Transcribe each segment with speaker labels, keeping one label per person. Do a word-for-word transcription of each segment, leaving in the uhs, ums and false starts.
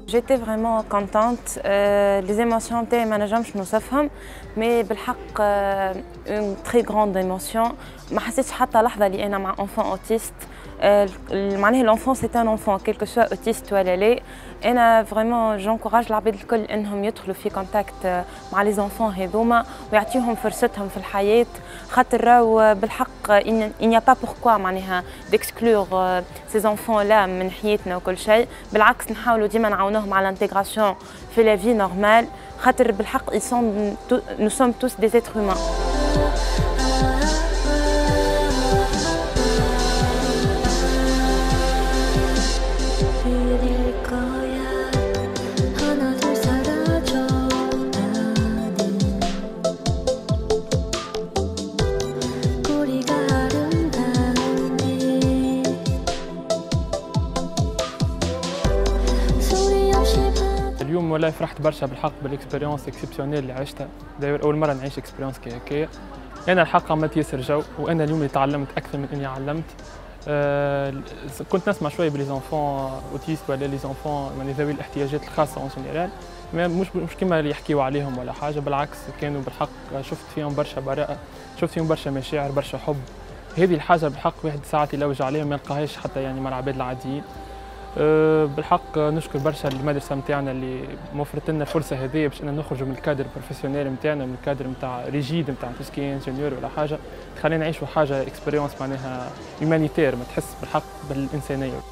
Speaker 1: J'étais vraiment contente. Euh, les émotions تاعي ما نجمش نوصفهم، mais بالحق euh, une très grande émotion. ما حسيتش حتى لحظة اللي أنا مع enfant autiste. Euh, معناها l'enfant c'est un enfant, quel que soit autiste ولا لا. أنا vraiment j'encourage العباد الكل إنهم يدخلوا في contact مع les enfants هذوما ويعطيوهم فرصتهم في الحياة، خاطر راهو بالحق il n'y a pas pourquoi معناها d'exclure ces enfants là من حياتنا وكل شيء، بالعكس نحاولوا ديما نعاونوهم على l'intégration في la vie normale، خاطر بالحق ils sont nous sommes tous des êtres humains.
Speaker 2: اليوم والله فرحت برشا بالحق بالاكسبيريونس اكسبسيونيل اللي عشتها، داير اول مره نعيش اكسبيريونس كي هكايا. انا الحق عملت ياسر جو، وانا اليوم اللي تعلمت اكثر من اني علمت. أه كنت نسمع شويه بلي زونفون اوتيست ولا لي زونفون يعني ذوي الاحتياجات الخاصه اون جينيرال، مش مش كيما اللي يحكيوا عليهم ولا حاجه، بالعكس كانوا بالحق شفت فيهم برشا براءه، شفت فيهم برشا مشاعر برشا حب. هذه الحاجه بالحق واحد ساعات يلوج عليها ما يلقاهاش حتى يعني مع العباد العاديين. أه بالحق نشكر برشا المدرسه نتاعنا اللي موفرت لنا الفرصه هذه باش اننا نخرجوا من الكادر البروفيسيونيل نتاعنا، من الكادر نتاع ريجيد نتاع توسكي انجينيور ولا حاجه، تخلينا نعيشوا حاجه اكسبيريونس معناها هيومانيتير، ما تحس بالحق بالانسانيه.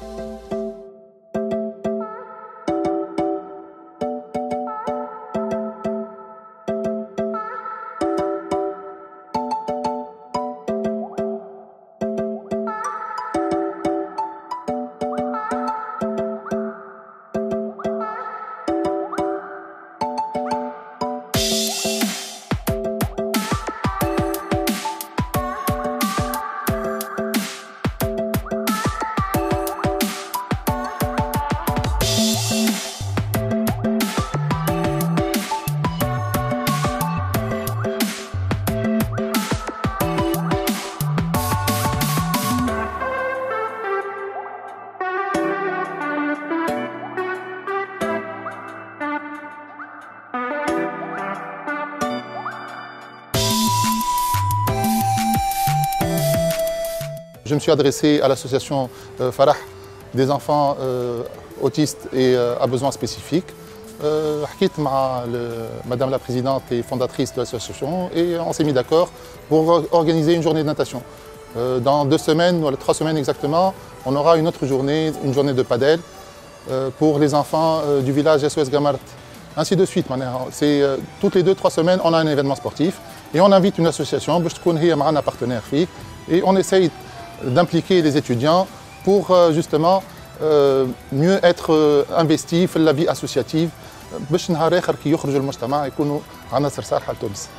Speaker 3: Je me suis adressé à l'association euh, Farah des enfants euh, autistes et euh, à besoins spécifiques. Euh, حكيت مع Madame la présidente et fondatrice de l'association et on s'est mis d'accord pour organiser une journée de natation. Euh, dans deux semaines, ou trois semaines exactement, on aura une autre journée, une journée de padel euh, pour les enfants euh, du village S O S Gamart. Ainsi de suite. C'est euh, toutes les deux, trois semaines, on a un événement sportif et on invite une association, un partenaire, et on essaye d'impliquer les étudiants pour euh, justement euh, mieux être euh, investis dans la vie associative باش نهار اخر كي يخرجوا المجتمع يكونوا عناصر صالحه لتونس.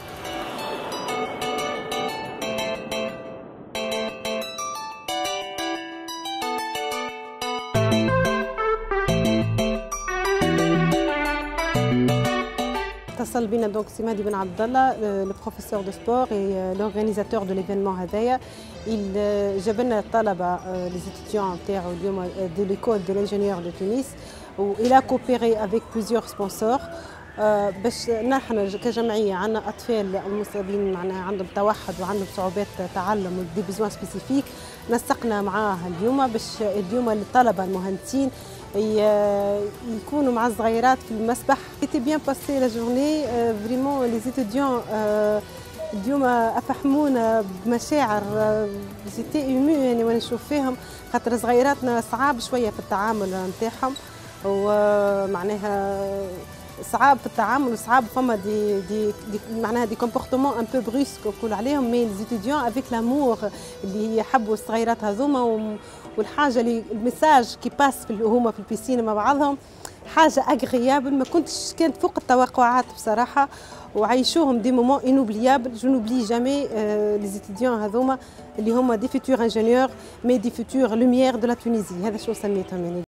Speaker 4: اتصل بنا دونك سي مهدي بن عبد الله لو بروفيسور دو سبور اي لورغانيزاتور دو ليفينمون هذايا. جاب لنا الطلبه لي ستوديون نتاعو اليوم دو ليكول دو لانجينيور دو تونس، و الى كوبيري افيك بليزيور سبونسور باش نحن كجمعيه عندنا اطفال المصابين معناها عندهم توحد وعندهم صعوبات تعلم ودي بيزوان سبيسيفيك، نسقنا معاه اليوم باش اليوم الطلبه المهندسين يكونوا مع الصغيرات في المسبح. C'était bien passé la journée, euh, vraiment les étudiants اليوم افحمونا بمشاعر زيتي ايمو يعني وانا نشوف فيهم، خاطر صغيراتنا صعاب شويه في التعامل نتاعهم، ومعناها صعاب في التعامل وصعاب فما دي دي, دي معناها دي كومبورتمون ان بو بروسك نقول عليهم، مي ليزيتيديون افيك لامور اللي يحبوا الصغيرات هذوما، والحاجه اللي الميساج كي باس في هما في البيسين مع بعضهم حاجه اغريابل ما كنتش كانت فوق التوقعات بصراحه، وعيشوهم دي مومون انوبليابل. جو نوبلي جامي لي زيتيديون هذوما اللي هما دي فيتور انجينيور مي دي فيتور لوميير دو لا تونيزي، هذا شو سميتهم يعني.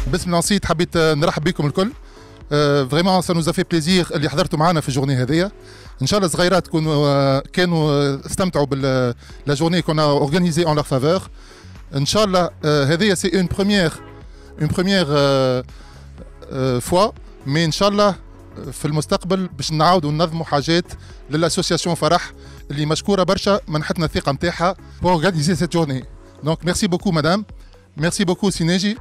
Speaker 3: باسم لانسيت حبيت نرحب بكم الكل. فريمون سا نوزا في بليزير اللي حضرتوا معنا في الجورني هذيا. ان شاء الله الصغيرات تكونوا كانوا استمتعوا بال لا جورني كون اورغانيزي اون لور فافور. ان شاء الله هذيا سي اون بروميير اون بروميير فوا، مي ان شاء الله في المستقبل باش نعاودوا ننظموا حاجات للاسوسياسيون فرح اللي مشكوره برشا منحتنا الثقه نتاعها pour organiser cette journée. Donc merci beaucoup madame, merci beaucoup Sinéji.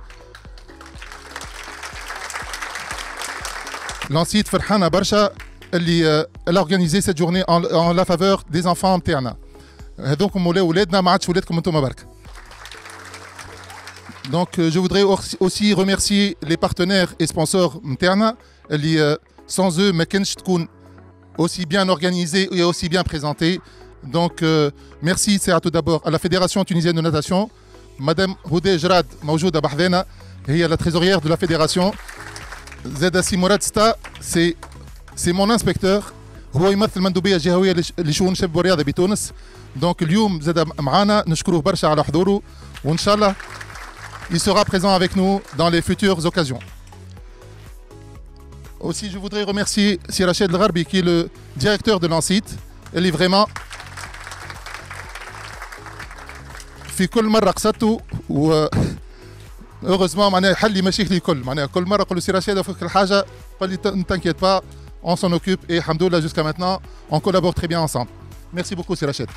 Speaker 3: Lansite فرحانه برشا اللي elle a organisé cette journée en, en la faveur des enfants نتاعنا. هذوكم ولاو ولادنا ما عادش ولادكم انتم برك. Donc je voudrais aussi remercier les partenaires et sponsors نتاعنا اللي sans eux ما كانش تكون aussi bien organisé et aussi bien présenté. Donc euh, merci c'est à tout d'abord à la Fédération tunisienne de natation. Madame Houdé Jrad موجودة بحذانا هي la trésorière de la fédération. زادا سي مراد ستا سي سي مون انسبكتور، هو يمثل المندوبية الجهوية لشؤون الشباب والرياضة بتونس. دونك اليوم زادا معانا نشكروه برشا على حضوره، وإن شاء الله il sera présent avec nous dans les futures occasions. Aussi, je voudrais remercier Sir Rachid El Gharbi, qui est le directeur de l'Ansite. Elle est vraiment في كل مرة قصدته و heureusement معناها يحل لي مشاكلي الكل. معناها كل مرة نقول له سي رشيد فيك الحاجة قال لي ne t'inquiète pas, on s'en occupe et alhamdoulilah jusqu'à maintenant on collabore très bien ensemble. Merci beaucoup سي رشيد.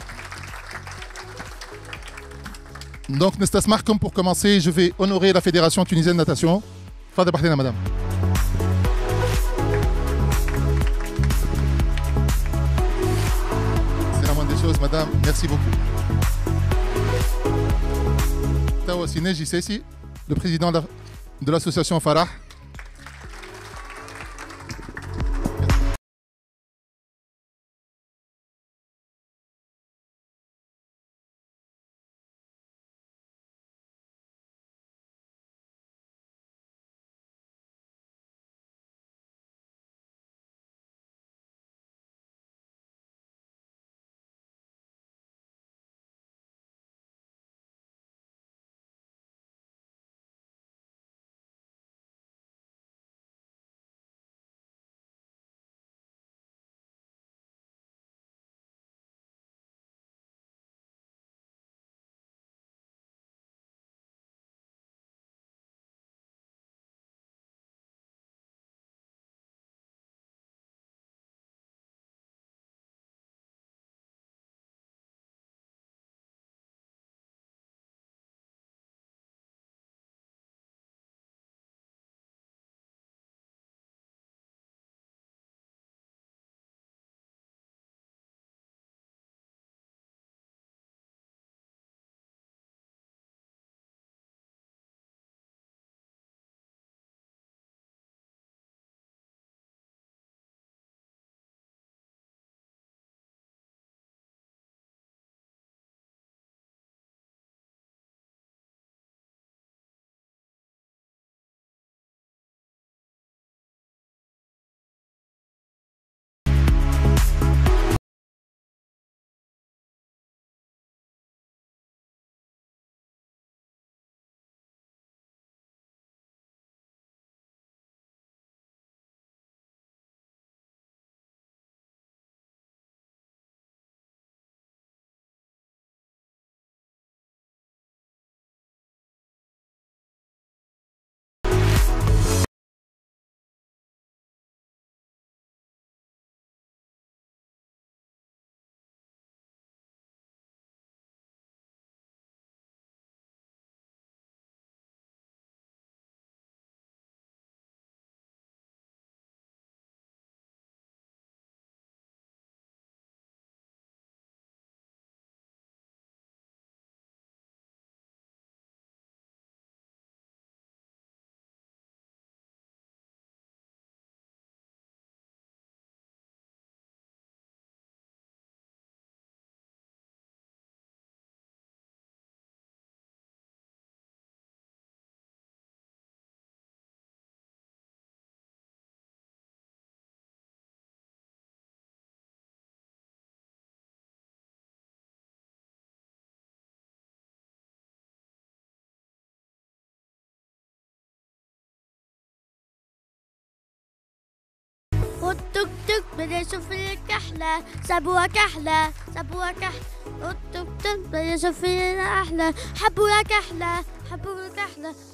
Speaker 3: Donc نستسمحكم pour commencer, je vais honorer la Fédération tunisienne de natation. تفضل بحثنا مدام. C'est la moindre des choses madame, merci beaucoup. Tawa Sinéji Sessi, le président de l'association Farah.
Speaker 5: والتوك توك بدي اشوف الكحلة سابوها كحلة سابوها كحلة والتوك توك بدي اشوف احلى حبوها كحلة حبوها كحلة